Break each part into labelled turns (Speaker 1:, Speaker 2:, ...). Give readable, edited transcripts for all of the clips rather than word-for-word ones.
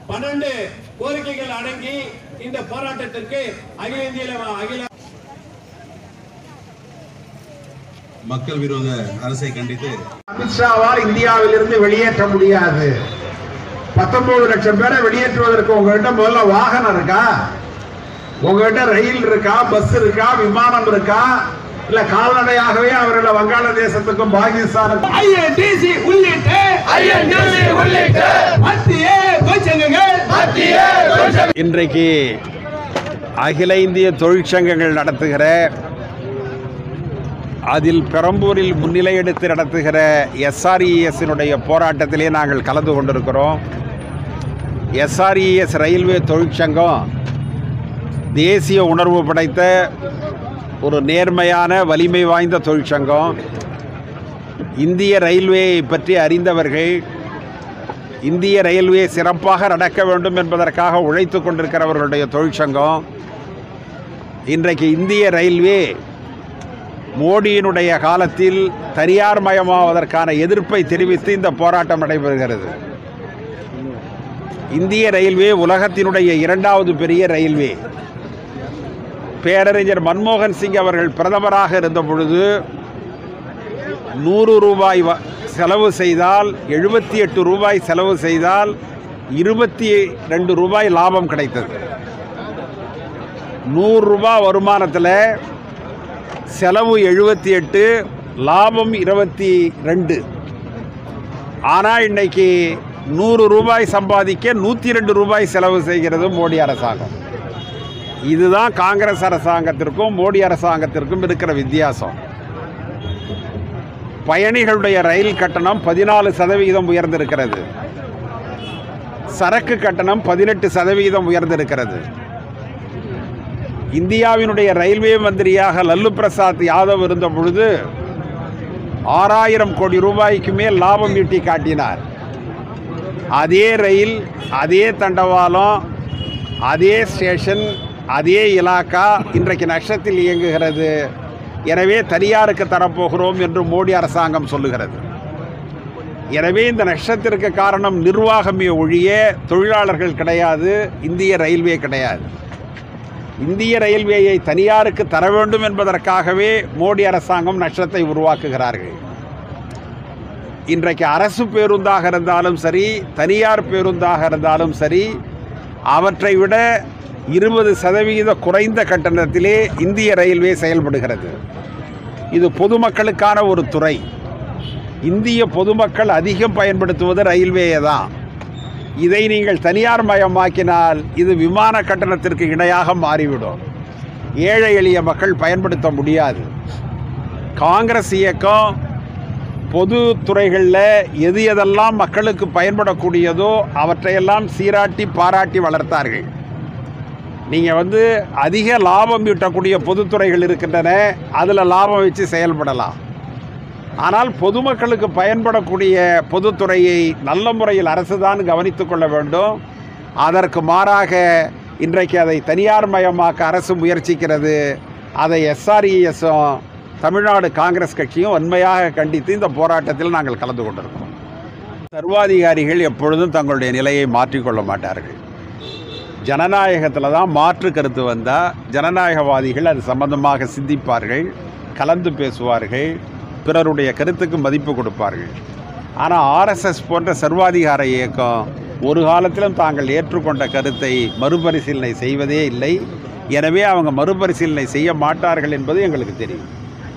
Speaker 1: 12 கோரிக்கைகள் அடங்கி இந்த போராட்டத்திற்கு அகில
Speaker 2: மக்கள் விரோத அரசை கண்டித்து
Speaker 3: அமித்ஷாவால் இந்தியாவில் இருந்து வெளியேற்ற முடியாது. 19 லட்சம் பேரை வெளியேற்றுவதற்கு உங்ககிட்ட முதல்ல வாகனம் இருக்கா? உங்ககிட்ட ரயில் இருக்கா, பஸ் இருக்கா, விமானம் இருக்கா, இல்ல கால்நடையாகவே அவர்களை வங்காளதேசத்துக்கும் பாகிஸ்தானுக்கும்
Speaker 4: இன்றைக்கு அகில இந்திய தொழிற்சங்கங்கள் நடத்துகிற, அதில் பெரம்பூரில் முன்னிலை எடுத்து நடத்துகிற எஸ்ஆர்இஎஸ்னுடைய போராட்டத்திலே நாங்கள் கலந்து கொண்டிருக்கிறோம். எஸ்ஆர்இஎஸ் ரயில்வே தொழிற்சங்கம் தேசிய உணர்வு படைத்த ஒரு நேர்மையான வலிமை வாய்ந்த தொழிற்சங்கம். இந்திய ரயில்வேயை பற்றி அறிந்தவர்கள், இந்திய ரயில்வே சிறப்பாக நடக்க வேண்டும் என்பதற்காக உழைத்து கொண்டிருக்கிறவர்களுடைய தொழிற்சங்கம். இன்றைக்கு இந்திய ரயில்வே மோடியினுடைய காலத்தில் தனியார் மயமாவதற்கான எதிர்ப்பை தெரிவித்து இந்த போராட்டம் நடைபெறுகிறது. இந்திய ரயில்வே உலகத்தினுடைய 2வது பெரிய ரயில்வே. பேரறிஞர் மன்மோகன் சிங் அவர்கள் பிரதமராக இருந்த பொழுது 100 ரூபாய் செலவு செய்தால், 78 ரூபாய் செலவு செய்தால் 22 ரூபாய் லாபம் கிடைத்தது. 100 ரூபாய் வருமானத்தில் செலவு 78, லாபம் 22. ஆனால் இன்னைக்கு 100 ரூபாய் சம்பாதிக்க 102 ரூபாய் செலவு செய்கிறது மோடி அரசாங்கம். இதுதான் காங்கிரஸ் அரசாங்கத்திற்கும் மோடி அரசாங்கத்திற்கும் இருக்கிற வித்தியாசம். பயணிகளுடைய ரயில் கட்டணம் 14% உயர்ந்திருக்கிறது. சரக்கு கட்டணம் 18% உயர்ந்திருக்கிறது. இந்தியாவினுடைய ரயில்வே மந்திரியாக லல்லு பிரசாத் யாதவ் இருந்த பொழுது 6000 கோடி ரூபாய்க்கு மேல் லாபம் ஈட்டி காட்டினார். அதே ரயில், அதே தண்டவாளம், அதே ஸ்டேஷன், அதே இலாக்கா இன்றைக்கு நஷ்டத்தில் இயங்குகிறது. எனவே தனியாருக்கு தரப்போகிறோம் என்று மோடி அரசாங்கம் சொல்லுகிறது. எனவே இந்த நஷ்டத்திற்கு காரணம் நிர்வாகமே ஒழிய தொழிலாளர்கள் கிடையாது, இந்திய ரயில்வே கிடையாது. இந்திய ரயில்வேயை தனியாருக்கு தர வேண்டும் என்பதற்காகவே மோடி அரசாங்கம் நஷ்டத்தை உருவாக்குகிறார்கள். இன்றைக்கு அரசு பேருந்தாக இருந்தாலும் சரி, தனியார் பேருந்தாக இருந்தாலும் சரி, அவற்றை விட 20% குறைந்த கட்டணத்திலே இந்திய ரயில்வே செயல்படுகிறது. இது பொதுமக்களுக்கான ஒரு துறை. இந்திய பொதுமக்கள் அதிகம் பயன்படுத்துவது ரயில்வேயை தான். இதை நீங்கள் தனியார் மயமாக்கினால் இது விமான கட்டணத்திற்கு இணையாக மாறிவிடும். ஏழை எளிய மக்கள் பயன்படுத்த முடியாது. காங்கிரஸ் இயக்கம் பொது துறைகளில் எது எதெல்லாம் மக்களுக்கு பயன்படக்கூடியதோ அவற்றையெல்லாம் சீராட்டி பாராட்டி வளர்த்தார்கள். நீங்கள் அதிக லாபம் ஈட்டக்கூடிய பொதுத்துறைகள் இருக்கின்றன, அதில் லாபம் வச்சு செயல்படலாம். ஆனால் பொதுமக்களுக்கு பயன்படக்கூடிய பொதுத்துறையை நல்ல முறையில் அரசு தான் கவனித்து கொள்ள வேண்டும். அதற்கு மாறாக இன்றைக்கு அதை தனியார் மயமாக்க அரசு முயற்சிக்கிறது. அதை எஸ்ஆர்இஎஸும் தமிழ்நாடு காங்கிரஸ் கட்சியும் வன்மையாக கண்டித்து இந்த போராட்டத்தில் நாங்கள் கலந்து கொண்டிருக்கிறோம். சர்வாதிகாரிகள் எப்பொழுதும் தங்களுடைய நிலையை மாற்றிக்கொள்ள மாட்டார்கள். ஜனநாயகத்தில் தான் மாற்று கருத்து வந்தால் ஜனநாயகவாதிகள் அது சம்பந்தமாக சிந்திப்பார்கள், கலந்து பேசுவார்கள், பிறருடைய கருத்துக்கு மதிப்பு கொடுப்பார்கள். ஆனால் ஆர்எஸ்எஸ் போன்ற சர்வாதிகார இயக்கம் ஒரு காலத்திலும் தாங்கள் ஏற்றுக்கொண்ட கருத்தை மறுபரிசீலனை செய்வதே இல்லை. எனவே அவங்க மறுபரிசீலனை செய்ய மாட்டார்கள் என்பது எங்களுக்கு தெரியும்.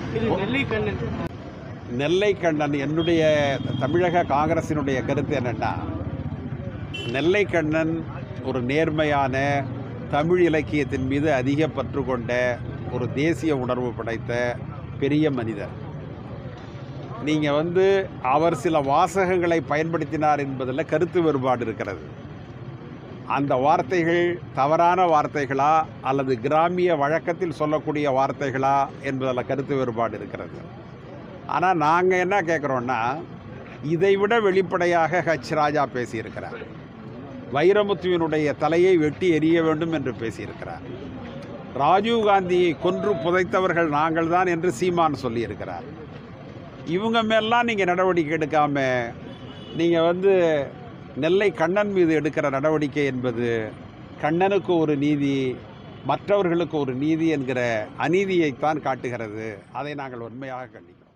Speaker 4: நெல்லை கண்ணன், என்னுடைய தமிழக காங்கிரசினுடைய கருத்து என்னென்னா, நெல்லை கண்ணன் ஒரு நேர்மையான தமிழ் இலக்கியத்தின் மீது அதிக பற்று கொண்ட ஒரு தேசிய உணர்வு படைத்த பெரிய மனிதர். நீங்கள் அவர் சில வாசகங்களை பயன்படுத்தினார் என்பதில் கருத்து வேறுபாடு இருக்கிறது. அந்த வார்த்தைகள் தவறான வார்த்தைகளா அல்லது கிராமிய வழக்கத்தில் சொல்லக்கூடிய வார்த்தைகளா என்பதில் கருத்து வேறுபாடு இருக்கிறது. ஆனால் நாங்கள் என்ன கேட்குறோன்னா, இதைவிட வெளிப்படையாக ஹச் ராஜா பேசியிருக்கிறார். வைரமுத்துவினுடைய தலையை வெட்டி எறிய வேண்டும் என்று பேசியிருக்கிறார். ராஜீவ்காந்தியை கொன்று புதைத்தவர்கள் நாங்கள் தான் என்று சீமான் சொல்லியிருக்கிறார். இவங்க மேலாம் நீங்கள் நடவடிக்கை எடுக்காமல் நீங்கள் நெல்லை கண்ணன் மீது எடுக்கிற நடவடிக்கை என்பது கண்ணனுக்கு ஒரு நீதி, மற்றவர்களுக்கு ஒரு நீதி என்கிற அநீதியைத்தான் காட்டுகிறது. அதை நாங்கள் உண்மையாக கண்டிக்கிறோம்.